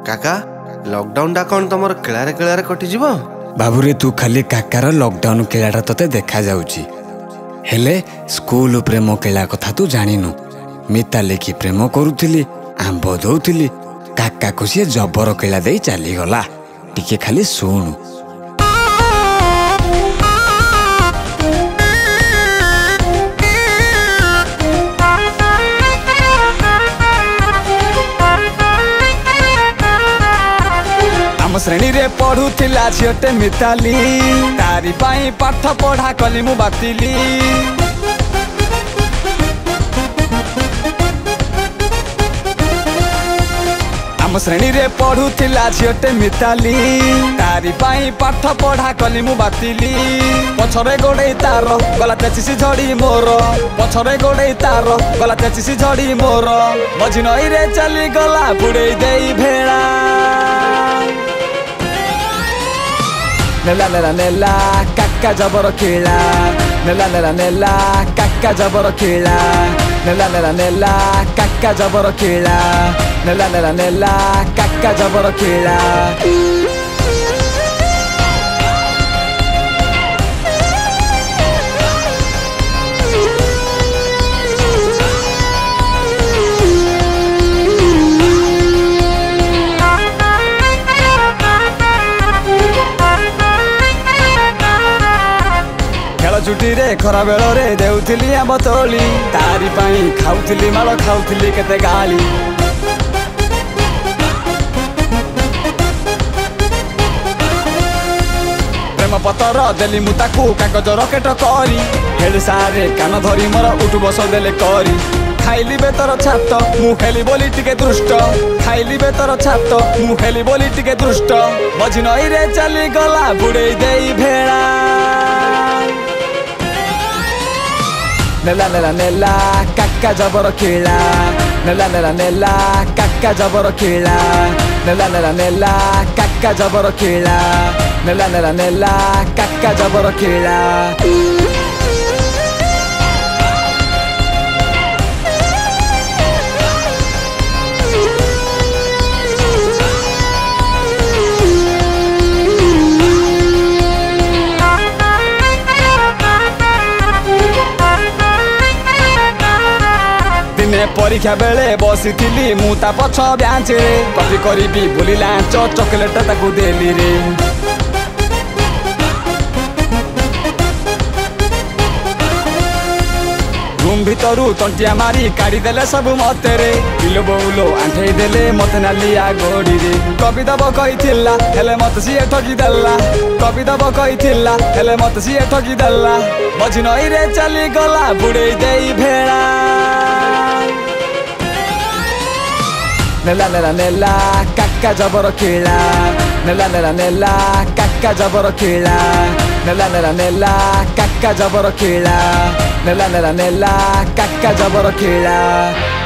काका लॉकडाउन टा कौन तुम केलारे केलारे कटिଯିବ? बाबूरे तू खाली काकार लॉकडाउन केलाटा तते देखा जाउची हेले स्कूल प्रेम केला कथा तू जानिनु। मिताली की प्रेम करुथिली आंब दउथिली काका को सी जबर केला देई चली गला। टिके खाली सुनु आम श्रेणी रे पढ़ुथिला झियोटे मिताली तारी पाई पाठ पढ़ा कली मु बातिली। आम श्रेणी रे पढ़ुथिला झियोटे मिताली तारी पाई पाठ पढ़ा कली मु बातिली। पछरे गोड़े तार गला तेचिसी झड़ी मोर पछरे गोड़े तार गला तेचिसी झड़ी मोर मझी नई रे चली गला बुड़े देई भेड़ा। नेला नेला नेला काका जबर खेला नेला नेला नेला काका जबर खेला नेला नेला नेला काका जबर खेला नेला नेला नेला काका जबर खेला। छुट्टी रे खरा बेल रे देउथिली आंब तोली तारी पाई खाउथिली माल खाउथिली केते गाली। प्रेम पतर देली मु ताकू कागज रकेट करी हेल सारे कान धरी मोर उठु बस देले करी। खाइली बेतर छात मु खेली बोली टिके दुष्ट खाइली बेतर छात मु खेली बोली टिके दुष्ट मझी नई रे चली गला बुड़े देई भेड़ा। नेला नेला नेला काका जबर खेला नेला नेला नेला काका जबर खेला नेला नेला नेला काका जबर खेला नेला नेला नेला काका जबर खेला। परीक्षा बेले बसी थिली मु ता पछ ब्याचे कॉपी करी बोली लांच चॉकलेट ताकू देली रे। रूम भितरू तंटिया मारी काढ़ी देले सब मते रे किलो बौलो आंठे देले मते नालिया गोड़ी रे। कवि दब कहिथिला हेले मते सिए ठगी देला कवि दब कहिथिला हेले मते सिए ठगी देला मझी नई रे चली गला बुड़े देई भेड़ा। नेला नेला नेला काका जबर खेला नेला नेला नेला काका जबर खेला नेला नेला नेला काका जबर खेला नेला नेला नेला काका जबर खेला।